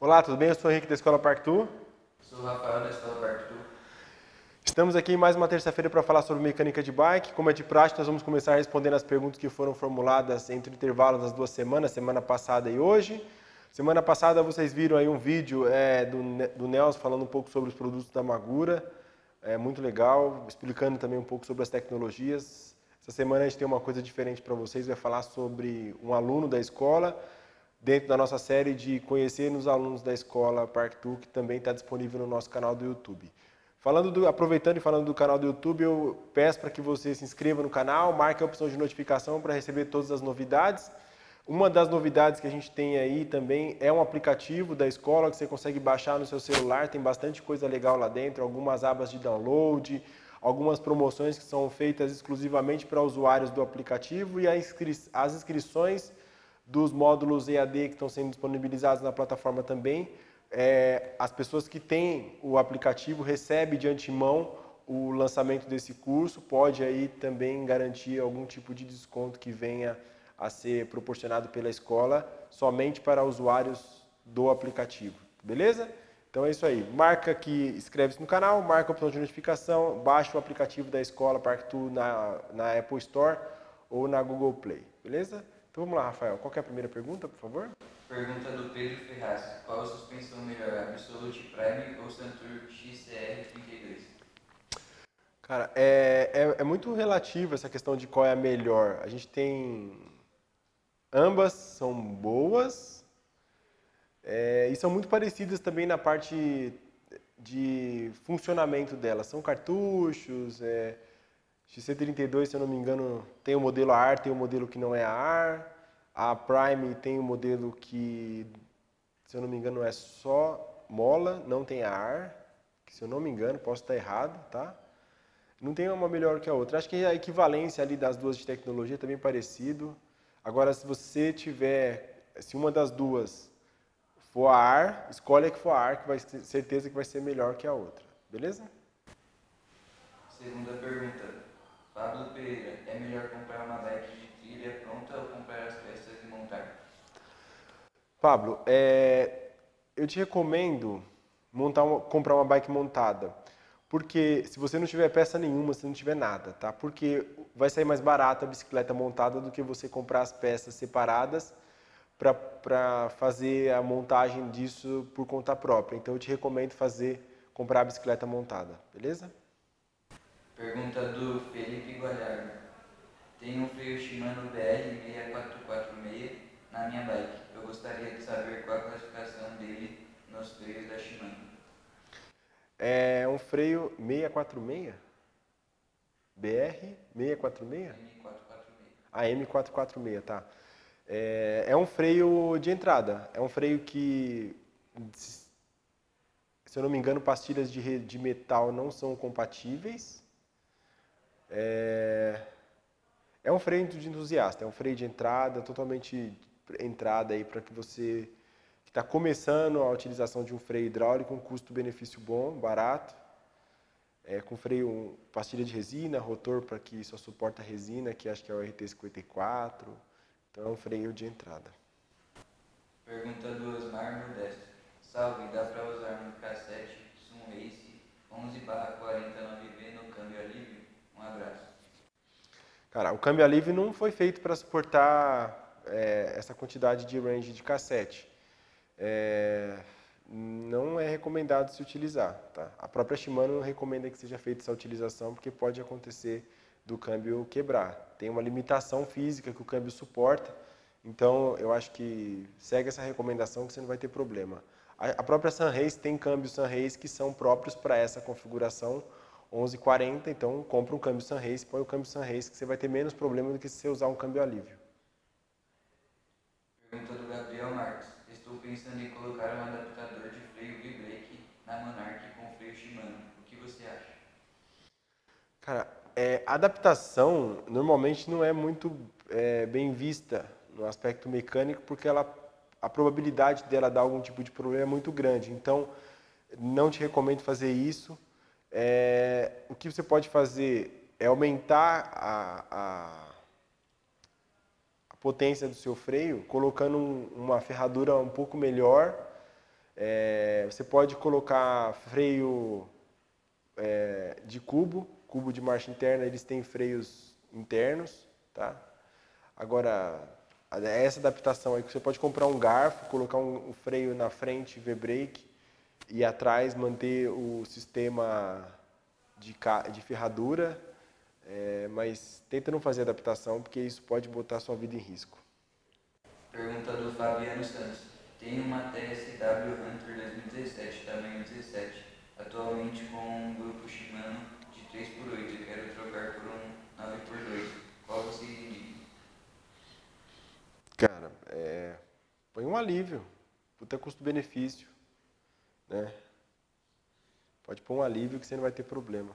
Olá, tudo bem? Eu sou o Henrique da Escola Parktur. Sou o Rafael da Escola Parktur. Estamos aqui em mais uma terça-feira para falar sobre mecânica de bike. Como é de praxe, nós vamos começar respondendo as perguntas que foram formuladas entre o intervalo das 2 semanas, semana passada e hoje. Semana passada vocês viram aí um vídeo do Nelson falando um pouco sobre os produtos da Magura. É muito legal, explicando também um pouco sobre as tecnologias. Essa semana a gente tem uma coisa diferente para vocês, vai falar sobre um aluno da escola, dentro da nossa série de conhecer os alunos da escola Parktur, que também está disponível no nosso canal do YouTube. Aproveitando e falando do canal do YouTube, eu peço para que você se inscreva no canal, marque a opção de notificação para receber todas as novidades. Uma das novidades que a gente tem aí também é um aplicativo da escola que você consegue baixar no seu celular, tem bastante coisa legal lá dentro, algumas abas de download, algumas promoções que são feitas exclusivamente para usuários do aplicativo e as inscrições dos módulos EAD que estão sendo disponibilizados na plataforma também. As pessoas que têm o aplicativo recebem de antemão o lançamento desse curso, pode aí também garantir algum tipo de desconto que venha a ser proporcionado pela escola somente para usuários do aplicativo, beleza? Então é isso aí, marca que inscreve-se no canal, marca a opção de notificação, baixa o aplicativo da escola Parktur na Apple Store ou na Google Play, beleza? Então vamos lá, Rafael, qual que é a primeira pergunta, por favor? Pergunta do Pedro Ferraz. Qual a suspensão melhor, Absolute Prime ou Santur XCR32? Cara, é muito relativo essa questão de qual é a melhor. A gente tem... Ambas são boas e são muito parecidas também na parte de funcionamento delas. São cartuchos, XC32, se eu não me engano, tem o modelo AR, tem o modelo que não é AR. A Prime tem o modelo que, se eu não me engano, é só mola, não tem AR. Que, se eu não me engano, posso estar errado, tá? Não tem uma melhor que a outra. Acho que a equivalência ali das duas de tecnologia é também parecido. Agora, se uma das duas for a AR, escolhe a que for a AR, que vai ter certeza que vai ser melhor que a outra. Beleza? Segunda pergunta. Pablo Pereira. É melhor comprar uma bike de trilha pronta ou comprar as peças e montar? Pablo, eu te recomendo comprar uma bike montada. Porque se você não tiver peça nenhuma, se não tiver nada, tá? Porque vai sair mais barato a bicicleta montada do que você comprar as peças separadas para fazer a montagem disso por conta própria. Então eu te recomendo comprar a bicicleta montada, beleza? Pergunta do Felipe Gualhardo. Tenho um freio Shimano BR6446 na minha bike. Eu gostaria de saber qual a classificação dele nos freios da Shimano. É um freio 646? BR 646? M446. A M446, tá. É um freio de entrada. É um freio que, se eu não me engano, pastilhas de metal não são compatíveis. É um freio de entusiasta, é um freio de entrada, totalmente entrada aí para que você que está começando a utilização de um freio hidráulico, um custo-benefício bom, barato, com freio, pastilha de resina, rotor para que só suporta resina, que acho que é o RT54. Então é um freio de entrada. Pergunta do Osmar Modesto. Salve, dá para usar no cassete Sunrace 11/49V no câmbio a livre? Um abraço. Cara, o câmbio a livre não foi feito para suportar essa quantidade de range de cassete. Não é recomendado se utilizar, tá? A própria Shimano não recomenda que seja feita essa utilização porque pode acontecer do câmbio quebrar. Tem uma limitação física que o câmbio suporta, então eu acho que segue essa recomendação que você não vai ter problema. A própria Sunrace tem câmbios Sunrace que são próprios para essa configuração 1140, então compra um câmbio Sunrace, põe o câmbio Sunrace que você vai ter menos problema do que se você usar um câmbio a livre. Pergunta do Gabriel Marques. Estou pensando em colocar um adaptador de freio V-Brake na Monarch com freio Shimano. O que você acha? Cara, adaptação normalmente não é muito bem vista no aspecto mecânico porque a probabilidade dela dar algum tipo de problema é muito grande. Então, não te recomendo fazer isso. O que você pode fazer é aumentar a potência do seu freio, colocando uma ferradura um pouco melhor, Você pode colocar freio de cubo de marcha interna, eles têm freios internos, tá? Agora, essa adaptação aí, você pode comprar um garfo, colocar um freio na frente, V-brake, e atrás manter o sistema de ferradura, mas tenta não fazer adaptação, porque isso pode botar a sua vida em risco. Pergunta do Fabiano Santos. Tenho uma TSW Hunter 2017, tamanho 17, atualmente com um grupo Shimano de 3x8 e quero trocar por um 9x2. Qual você diria? Cara, põe um alívio, puta custo-benefício, né? Pode pôr um alívio que você não vai ter problema.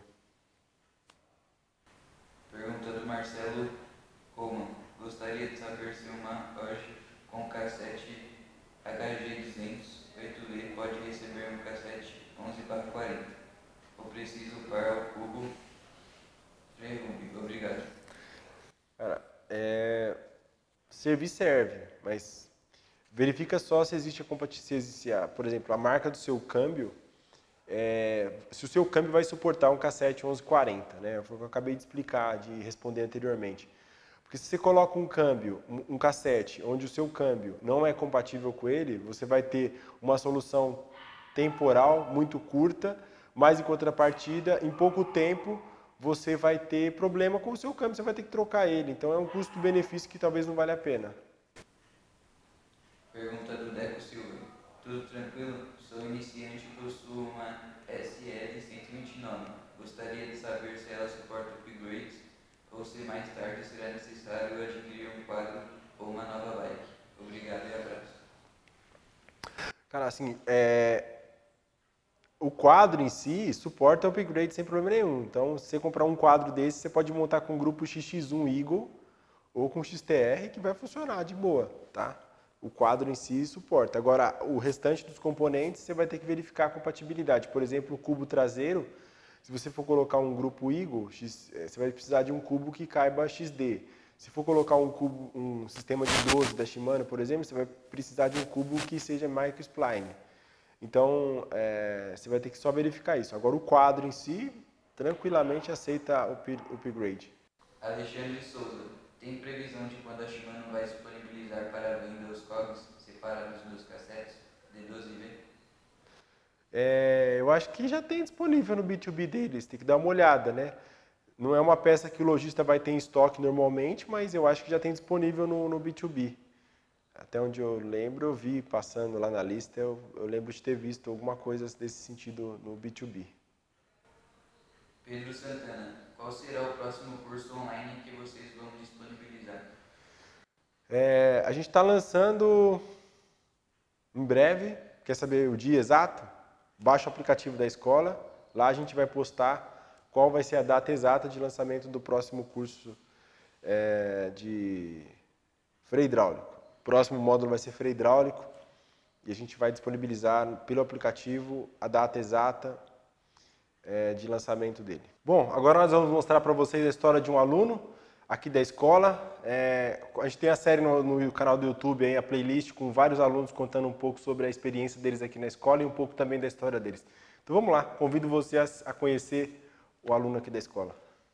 Pergunta do Marcelo Roman. Gostaria de saber se uma Roche com cassete HG200 8V pode receber um cassete 11/40. Ou preciso para o cubo Freerub. Obrigado. Cara, servir serve, mas verifica só se existe a compatibilidade, por exemplo, a marca do seu câmbio, se o seu câmbio vai suportar um cassete 1140, né? Foi o que eu acabei de explicar, de responder anteriormente. Porque se você coloca um câmbio, um cassete, onde o seu câmbio não é compatível com ele, você vai ter uma solução temporal muito curta, mas em contrapartida, em pouco tempo, você vai ter problema com o seu câmbio, você vai ter que trocar ele. Então é um custo-benefício que talvez não valha a pena. Pergunta do Deco Silva. Tudo tranquilo? Sou iniciante e possuo uma SL 129. Gostaria de saber se ela suporta upgrades ou se mais tarde será necessário adquirir um quadro ou uma nova bike. Obrigado e abraço. Cara, assim, o quadro em si suporta upgrade sem problema nenhum. Então, se você comprar um quadro desse, você pode montar com o grupo XX1 Eagle ou com XTR, que vai funcionar de boa, tá? O quadro em si suporta. Agora, o restante dos componentes, você vai ter que verificar a compatibilidade. Por exemplo, o cubo traseiro, se você for colocar um grupo Eagle, você vai precisar de um cubo que caiba XD. Se for colocar um sistema de 12 da Shimano, por exemplo, você vai precisar de um cubo que seja microspline. Então, você vai ter que só verificar isso. Agora, o quadro em si, tranquilamente aceita o upgrade. Alexandre Souza. Tem previsão de quando a Shimano vai disponibilizar para venda os cogs separados dos cassetes D12 e V? Eu acho que já tem disponível no B2B deles, tem que dar uma olhada, né? Não é uma peça que o lojista vai ter em estoque normalmente, mas eu acho que já tem disponível no B2B. Até onde eu lembro, eu vi passando lá na lista, eu lembro de ter visto alguma coisa desse sentido no B2B. Pedro Santana, qual será o próximo curso online que vocês vão disponibilizar? A gente está lançando em breve, quer saber o dia exato? Baixa o aplicativo da escola, lá a gente vai postar qual vai ser a data exata de lançamento do próximo curso de freio hidráulico. O próximo módulo vai ser freio hidráulico e a gente vai disponibilizar pelo aplicativo a data exata de lançamento dele. Bom, agora nós vamos mostrar para vocês a história de um aluno aqui da escola. A gente tem a série no canal do YouTube, aí, a playlist com vários alunos contando um pouco sobre a experiência deles aqui na escola e um pouco também da história deles. Então vamos lá, convido vocês a conhecer o aluno aqui da escola.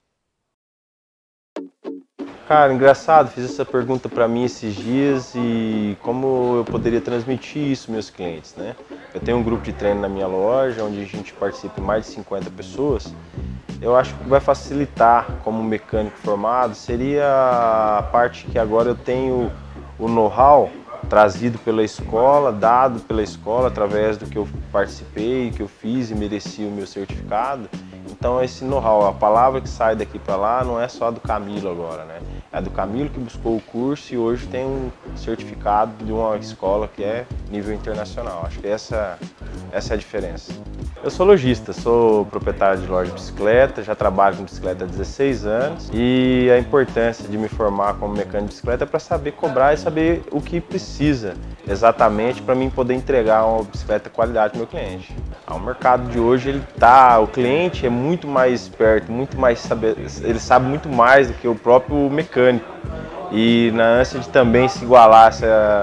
Cara, engraçado, fiz essa pergunta para mim esses dias e como eu poderia transmitir isso aos meus clientes, né? Eu tenho um grupo de treino na minha loja, onde a gente participa em mais de 50 pessoas. Eu acho que vai facilitar como mecânico formado, seria a parte que agora eu tenho o know-how trazido pela escola, dado pela escola através do que eu participei, que eu fiz e mereci o meu certificado. Então esse know-how, a palavra que sai daqui para lá não é só do Camilo agora, né? É do Camilo que buscou o curso e hoje tem um certificado de uma escola que é nível internacional. Acho que essa é a diferença. Eu sou lojista, sou proprietário de loja de bicicleta, já trabalho com bicicleta há 16 anos e a importância de me formar como mecânico de bicicleta é para saber cobrar e saber o que precisa exatamente para mim poder entregar uma bicicleta de qualidade para o meu cliente. O mercado de hoje, o cliente é muito mais esperto, ele sabe muito mais do que o próprio mecânico. E na ânsia de também se igualar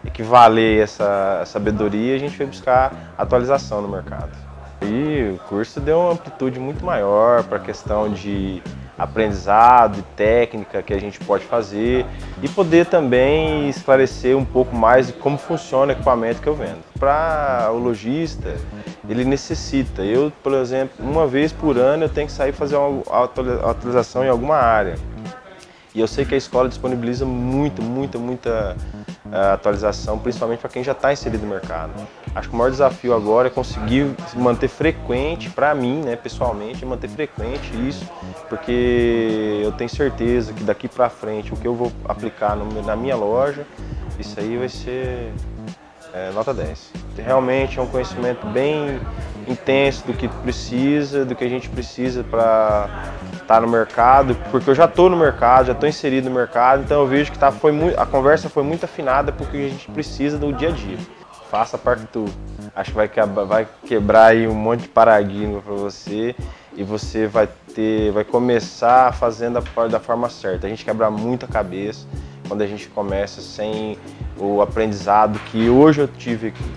equivaler essa sabedoria, a gente foi buscar atualização no mercado. E o curso deu uma amplitude muito maior para a questão de aprendizado e técnica que a gente pode fazer e poder também esclarecer um pouco mais de como funciona o equipamento que eu vendo. Para o lojista, ele necessita, eu, por exemplo, uma vez por ano eu tenho que sair fazer uma atualização em alguma área. E eu sei que a escola disponibiliza muita atualização, principalmente para quem já está inserido no mercado. Acho que o maior desafio agora é conseguir manter frequente, para mim, né, pessoalmente, manter frequente isso, porque eu tenho certeza que daqui para frente o que eu vou aplicar na minha loja, isso aí vai ser nota 10. Realmente é um conhecimento bem intenso do que a gente precisa para estar no mercado, porque eu já estou no mercado, já estou inserido no mercado, então eu vejo que a conversa foi muito afinada porque a gente precisa do dia a dia. Faça parte do. Acho que vai quebrar aí um monte de paradigma para você e você vai começar fazendo da forma certa. A gente quebra muita cabeça quando a gente começa sem o aprendizado que hoje eu tive aqui.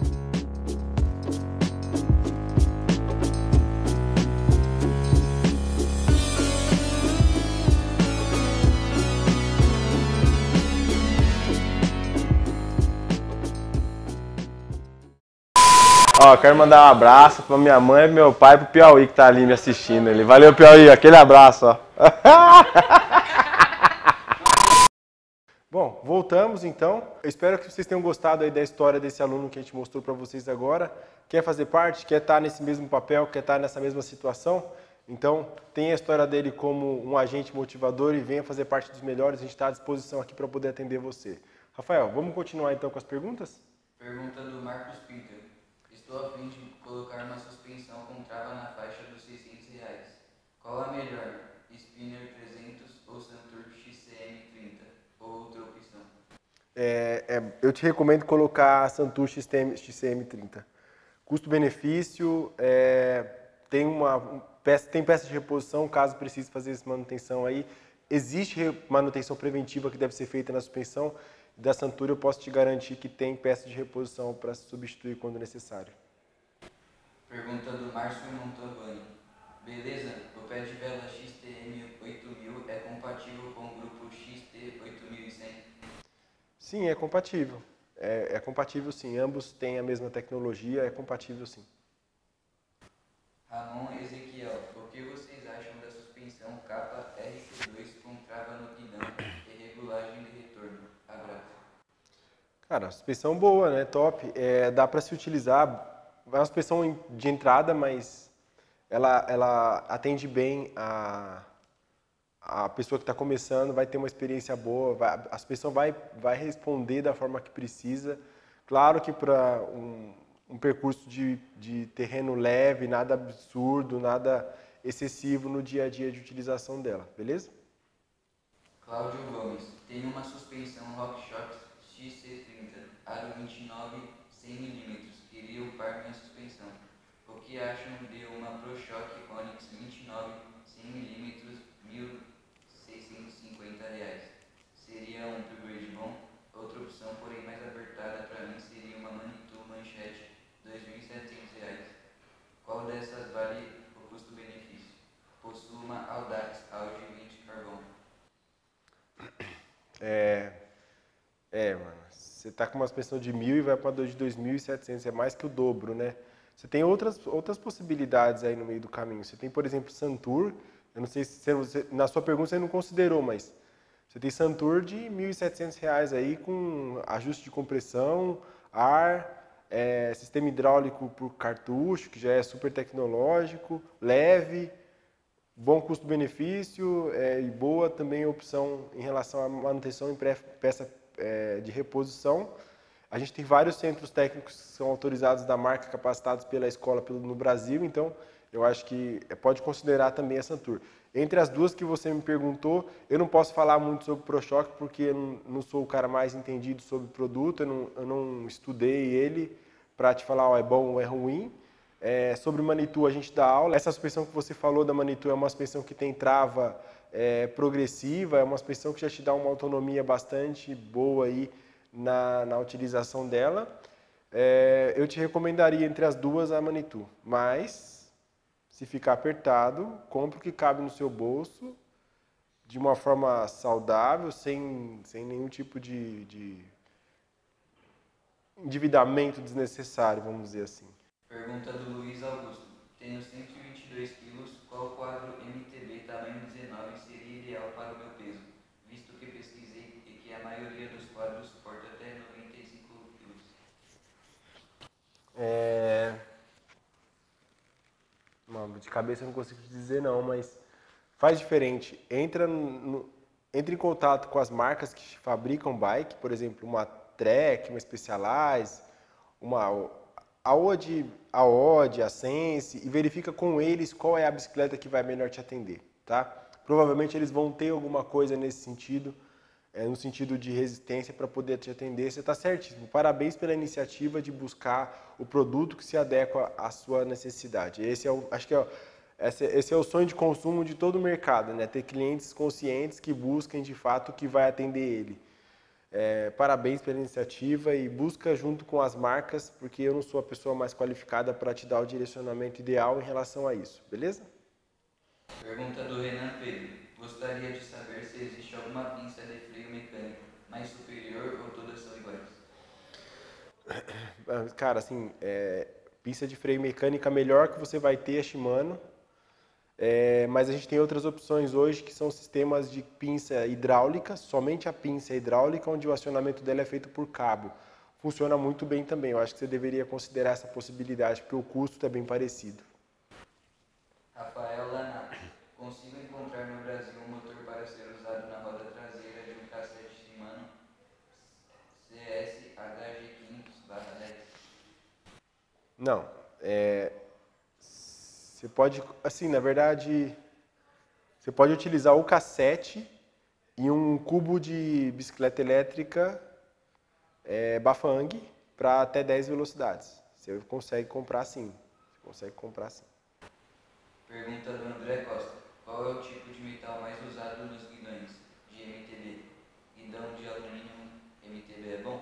Ó, quero mandar um abraço pra minha mãe, pro meu pai e pro Piauí que tá ali me assistindo. Valeu, Piauí, aquele abraço, ó. Bom, voltamos então. Eu espero que vocês tenham gostado aí da história desse aluno que a gente mostrou para vocês agora. Quer fazer parte? Quer estar nesse mesmo papel? Quer estar nessa mesma situação? Então, tenha a história dele como um agente motivador e venha fazer parte dos melhores. A gente está à disposição aqui para poder atender você. Rafael, vamos continuar então com as perguntas? Pergunta do Marcos Pinter. Estou a fim de colocar uma suspensão com trava na faixa dos R$600. Qual a melhor? Spinner 300 ou Santur XCM30? Ou outra opção? Eu te recomendo colocar a Santur XCM30. Custo-benefício, tem peça de reposição, caso precise fazer essa manutenção aí. Existe manutenção preventiva que deve ser feita na suspensão. Da Santur eu posso te garantir que tem peça de reposição para substituir quando necessário. Pergunta do Márcio Montalbani. Beleza, o pé de vela XTM8000 é compatível com o grupo XT8100? Sim, é compatível. É compatível sim, ambos têm a mesma tecnologia, é compatível sim. Ramon Ezequiel, o que vocês acham da suspensão capa RC2 com trava no guidão e regulagem de retorno? Abraço. Cara, suspensão boa, né? Top. Dá para se utilizar. É uma suspensão de entrada, mas ela atende bem a pessoa que está começando, vai ter uma experiência boa, a suspensão vai responder da forma que precisa. Claro que para um percurso de terreno leve, nada absurdo, nada excessivo no dia a dia de utilização dela, beleza? Cláudio Gomes, tem uma suspensão RockShox XC30, aro 29, 100 mm, queria upar minha suspensão. O que acham de uma ProShock Onix 29, 100 mm, R$1.650? Seria um upgrade bom? Outra opção, porém mais apertada para mim, seria uma Manitou Manchete, R$2.700. Qual dessas vale o custo-benefício? Possuo uma Audax Audi 20 Carbon. Mano, você tá com uma suspensão de 1.000 e vai para de 2.700, é mais que o dobro, né? Você tem outras possibilidades aí no meio do caminho. Você tem, por exemplo, Santur, eu não sei se na sua pergunta você não considerou, mas você tem Santur de R$1.700 aí com ajuste de compressão, ar, sistema hidráulico por cartucho, que já é super tecnológico, leve, bom custo-benefício e boa também opção em relação à manutenção em peça de reposição. A gente tem vários centros técnicos que são autorizados da marca, capacitados pela escola no Brasil, então eu acho que pode considerar também a Santur. Entre as duas que você me perguntou, eu não posso falar muito sobre o ProShock porque eu não sou o cara mais entendido sobre o produto, eu não estudei ele para te falar é bom ou é ruim. Sobre o Manitou a gente dá aula. Essa suspensão que você falou da Manitou é uma suspensão que tem trava progressiva, é uma suspensão que já te dá uma autonomia bastante boa aí na utilização dela. Eu te recomendaria entre as duas a Manitou, mas se ficar apertado, compre o que cabe no seu bolso, de uma forma saudável, sem nenhum tipo de endividamento desnecessário, vamos dizer assim. Pergunta do Luiz Augusto. Tenho 122 quilos, qual quadro MTB tamanho 19 seria ideal para o meu peso? Visto que pesquisei e que a maioria dos quadros suporta até 95 quilos. De cabeça eu não consigo te dizer não, mas faz diferente. Entra em contato com as marcas que fabricam bike, por exemplo, uma Trek, uma Specialized, a Odd, a Sense, e verifica com eles qual é a bicicleta que vai melhor te atender, tá? Provavelmente eles vão ter alguma coisa nesse sentido, no sentido de resistência para poder te atender. Você está certíssimo. Parabéns pela iniciativa de buscar o produto que se adequa à sua necessidade. Esse é o sonho de consumo de todo o mercado, né? Ter clientes conscientes que busquem de fato o que vai atender ele. Parabéns pela iniciativa e busca junto com as marcas, porque eu não sou a pessoa mais qualificada para te dar o direcionamento ideal em relação a isso, beleza? Pergunta do Renan Pedro. Gostaria de saber se existe alguma pinça de freio mecânico mais superior ou todas são iguais? Cara, assim, pinça de freio mecânica melhor que você vai ter a Shimano. Mas a gente tem outras opções hoje que são sistemas de pinça hidráulica, somente a pinça hidráulica, onde o acionamento dela é feito por cabo. Funciona muito bem também. Eu acho que você deveria considerar essa possibilidade, porque o custo é bem parecido. Rafael Lanato. Consigo encontrar no Brasil um motor para ser usado na roda traseira de um cassete Shimano CS HG500/10? Não. Você pode, assim, na verdade, você pode utilizar o cassete e um cubo de bicicleta elétrica Bafang para até 10 velocidades. Você consegue comprar sim. Pergunta do André Costa. Qual é o tipo de metal mais usado nos guidões de MTB? Guidão de alumínio MTB é bom?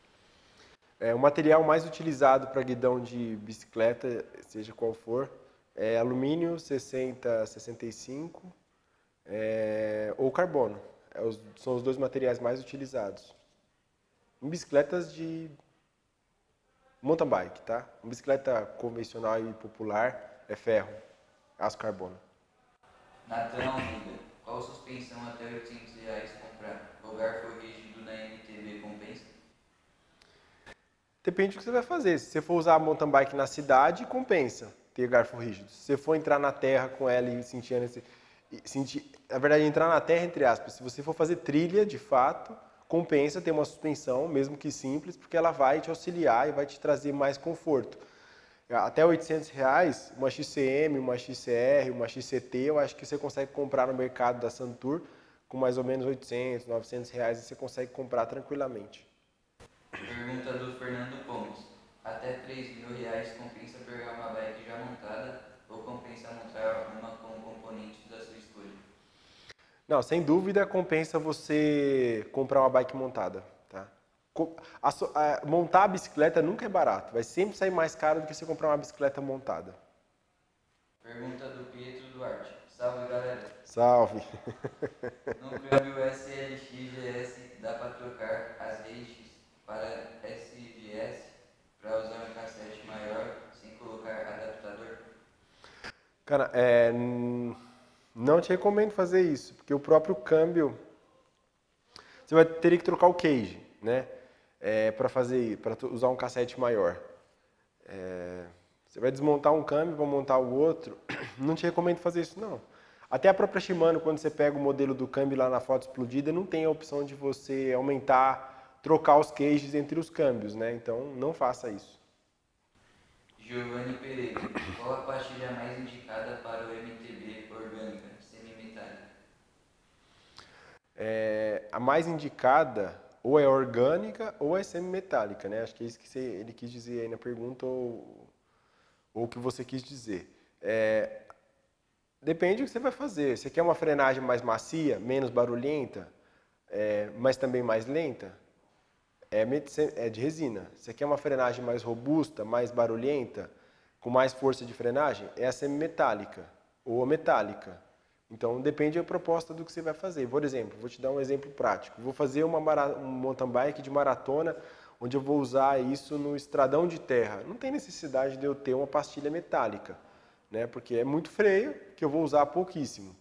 O material mais utilizado para guidão de bicicleta, seja qual for, é alumínio 60, 65 ou carbono. São os dois materiais mais utilizados. Em bicicletas de mountain bike, tá? Em bicicleta convencional e popular é ferro, aço carbono. Natan Almeida. Qual suspensão até R$800 comprar? O garfo rígido na MTB compensa? Depende do que você vai fazer. Se você for usar a mountain bike na cidade, compensa ter garfo rígido. Se você for entrar na terra com ela e sentir, na verdade, entrar na terra, entre aspas, se você for fazer trilha, de fato, compensa ter uma suspensão, mesmo que simples, porque ela vai te auxiliar e vai te trazer mais conforto. Até R$800, uma XCM, uma XCR, uma XCT, eu acho que você consegue comprar no mercado da Santur com mais ou menos R$800, R$900 e você consegue comprar tranquilamente. Pergunta do Fernando Gomes. Até R$3.000 compensa pegar uma bike já montada ou compensa montar uma com componentes da sua escolha? Não, sem dúvida compensa você comprar uma bike montada, tá? Montar a bicicleta nunca é barato, vai sempre sair mais caro do que você comprar uma bicicleta montada. Pergunta do Pietro Duarte. Salve, galera. Salve. No câmbio SLX GS dá para trocar as eixos para SGS para usar um cassete maior sem colocar adaptador? Cara, não te recomendo fazer isso, porque o próprio câmbio, você vai ter que trocar o cage, né? Para usar um cassete maior. Você vai desmontar um câmbio, vai montar o outro. Não te recomendo fazer isso, não. Até a própria Shimano, quando você pega o modelo do câmbio lá na foto explodida, não tem a opção de você trocar os cages entre os câmbios, né? Então, não faça isso. Giovanni Pereira. Qual a pastilha mais indicada para o MTB orgânica, semimetálica? A mais indicada ou é orgânica ou é semimetálica, né? Acho que é isso que ele quis dizer aí na pergunta ou o que você quis dizer. Depende do que você vai fazer. Você quer uma frenagem mais macia, menos barulhenta, mas também mais lenta? é de resina. Você quer uma frenagem mais robusta, mais barulhenta, com mais força de frenagem? É a semimetálica ou metálica. Então, depende da proposta do que você vai fazer. Por exemplo, vou te dar um exemplo prático. Vou fazer um mountain bike de maratona, onde eu vou usar isso no estradão de terra. Não tem necessidade de eu ter uma pastilha metálica, né? Porque é muito freio, que eu vou usar pouquíssimo.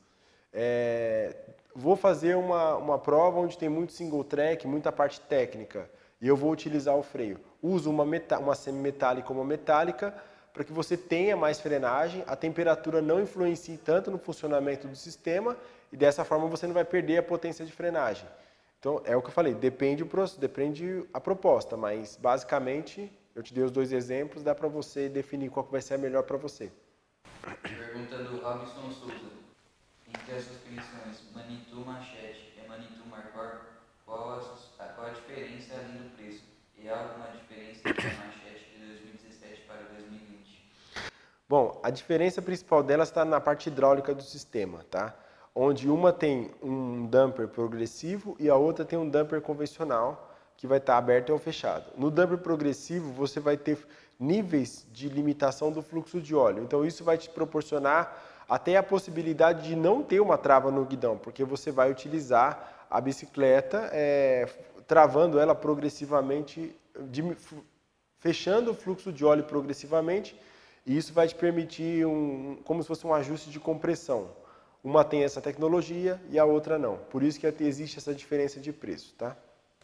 Vou fazer uma prova onde tem muito single track, muita parte técnica, e eu vou utilizar o freio. Uso uma semimetálica ou uma metálica, para que você tenha mais frenagem, a temperatura não influencie tanto no funcionamento do sistema e dessa forma você não vai perder a potência de frenagem. Então, é o que eu falei, depende a proposta, mas basicamente, eu te dei os dois exemplos, dá para você definir qual que vai ser a melhor para você. Pergunta do Robson Souza. Entre as suspensões Manitou Machete e Manitou Marcor, qual a diferença além do preço? E há alguma diferença entre a Machete de 2017 para 2020? Bom, a diferença principal delas está na parte hidráulica do sistema, tá? Onde uma tem um damper progressivo e a outra tem um damper convencional, que vai estar aberto ou fechado. No damper progressivo, você vai ter níveis de limitação do fluxo de óleo. Então, isso vai te proporcionar até a possibilidade de não ter uma trava no guidão, porque você vai utilizar a bicicleta travando ela progressivamente, fechando o fluxo de óleo progressivamente, e isso vai te permitir como se fosse um ajuste de compressão. Uma tem essa tecnologia e a outra não. Por isso que existe essa diferença de preço, tá?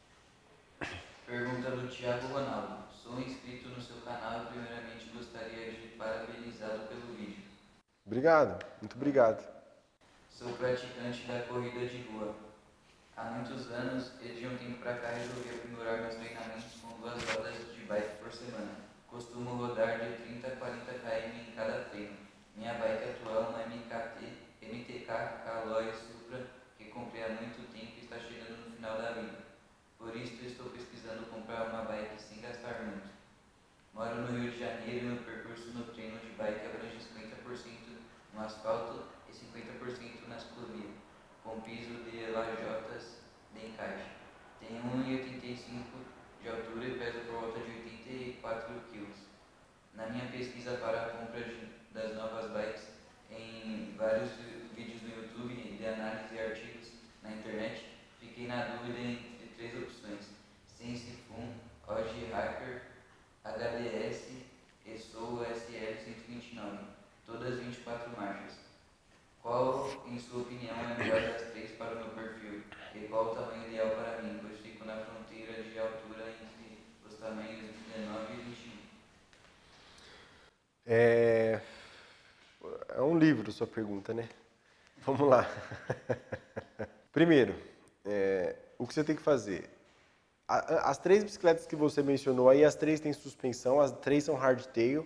Pergunta do Thiago Ronaldo. Sou inscrito no seu canal e primeiramente gostaria de parabenizá-lo pelo vídeo. Obrigado, muito obrigado. Sou praticante da corrida de rua. Há muitos anos e de um tempo para cá resolvi aprimorar meus treinamentos com 2 rodas de bike por semana. Costumo rodar de 30 a 40 km em cada treino. Minha bike atual é uma MTK Caloi Supra que comprei há muito tempo e está chegando no final da vida. Por isso estou pesquisando comprar uma bike sem gastar muito. Moro no Rio de Janeiro e meu percurso no treino de bike abrange 50% no asfalto e 50% na ciclovia, com piso de lajotas de encaixe. Tenho 1,85 de altura e peso por volta de 84 kg. Na minha pesquisa para a compra das novas bikes, em vários vídeos no YouTube de análise e artigos na internet, fiquei na dúvida entre 3 opções: Sense Fun, OG Hacker, HDS e Soul SL129, todas 24 marchas. Qual, em sua opinião, é a melhor das 3 para o meu perfil? E qual o tamanho ideal para mim, pois fico na fronteira de altura entre os tamanhos 19 e 21? É um livro sua pergunta, né? Vamos lá. Primeiro, o que você tem que fazer? As 3 bicicletas que você mencionou aí, as 3 têm suspensão, as 3 são hardtail.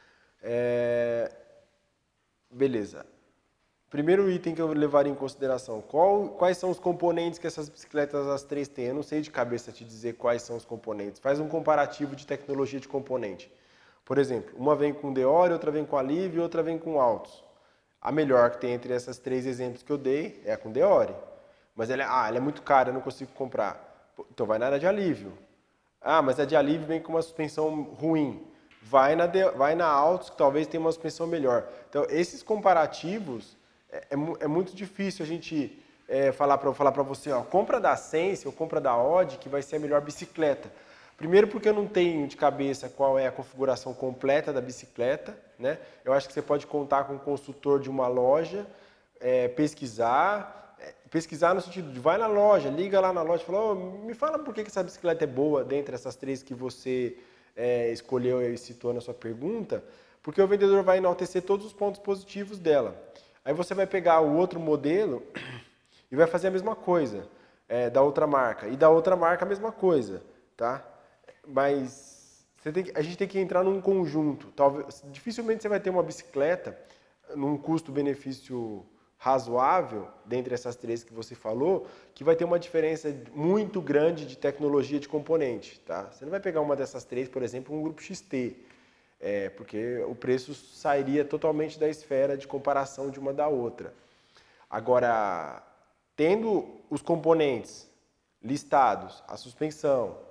Beleza. Primeiro item que eu levaria em consideração, quais são os componentes que essas bicicletas, as 3 têm? Eu não sei de cabeça te dizer quais são os componentes. Faz um comparativo de tecnologia de componente. Por exemplo, uma vem com Deore, outra vem com Alivio e outra vem com Altus. A melhor que tem entre essas 3 exemplos que eu dei é a com Deore. Mas ela é muito cara, eu não consigo comprar. Então vai na área de Alivio. Mas a de Alivio vem com uma suspensão ruim. Vai na Altus, que talvez tenha uma suspensão melhor. Então, esses comparativos, é muito difícil a gente falar para você, compra da Sense ou compra da Odd, que vai ser a melhor bicicleta. Primeiro porque eu não tenho de cabeça qual é a configuração completa da bicicleta, né? Eu acho que você pode contar com um consultor de uma loja, pesquisar no sentido de vai na loja, liga lá na loja e fala, me fala por que essa bicicleta é boa dentre essas 3 que você escolheu e citou na sua pergunta, porque o vendedor vai enaltecer todos os pontos positivos dela. Aí você vai pegar o outro modelo e vai fazer a mesma coisa da outra marca, e da outra marca a mesma coisa, tá? Mas a gente tem que entrar num conjunto. Dificilmente você vai ter uma bicicleta num custo-benefício razoável, dentre essas 3 que você falou, que vai ter uma diferença muito grande de tecnologia de componente. Tá? Você não vai pegar uma dessas 3, por exemplo, um grupo XT, porque o preço sairia totalmente da esfera de comparação de uma da outra. Agora, tendo os componentes listados, a suspensão,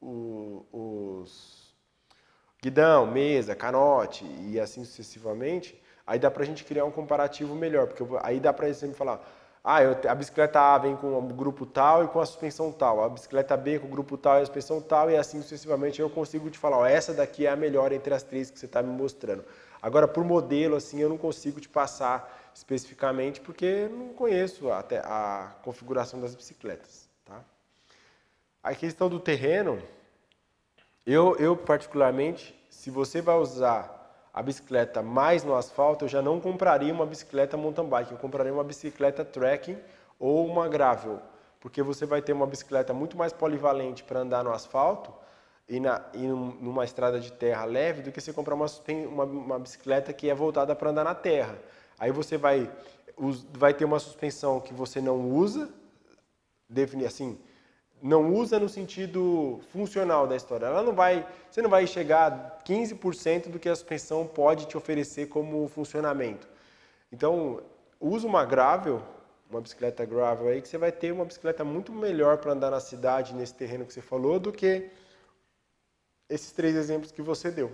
os guidão, mesa, canote e assim sucessivamente, aí dá pra gente criar um comparativo melhor, porque aí dá pra você me falar, a bicicleta A vem com o grupo tal e com a suspensão tal, a bicicleta B com o grupo tal e a suspensão tal, e assim sucessivamente eu consigo te falar, ó, essa daqui é a melhor entre as três que você está me mostrando. Agora, por modelo, assim, eu não consigo te passar especificamente, porque eu não conheço até a configuração das bicicletas, tá? A questão do terreno, eu particularmente, se você vai usar a bicicleta mais no asfalto, eu já não compraria uma bicicleta mountain bike, eu compraria uma bicicleta trekking ou uma gravel, porque você vai ter uma bicicleta muito mais polivalente para andar no asfalto e numa estrada de terra leve do que você comprar uma bicicleta que é voltada para andar na terra. Aí você vai ter uma suspensão que você não usa, definir assim, não usa no sentido funcional da história. Você não vai chegar a 15% do que a suspensão pode te oferecer como funcionamento. Então, usa uma gravel, uma bicicleta gravel aí, que você vai ter uma bicicleta muito melhor para andar na cidade, nesse terreno que você falou, do que esses 3 exemplos que você deu.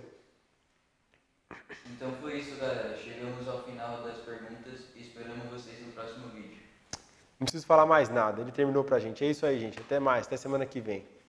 Então foi isso, galera. Chegamos ao final das perguntas e esperamos vocês no próximo vídeo. Não preciso falar mais nada, ele terminou pra gente. É isso aí, gente. Até mais, até semana que vem.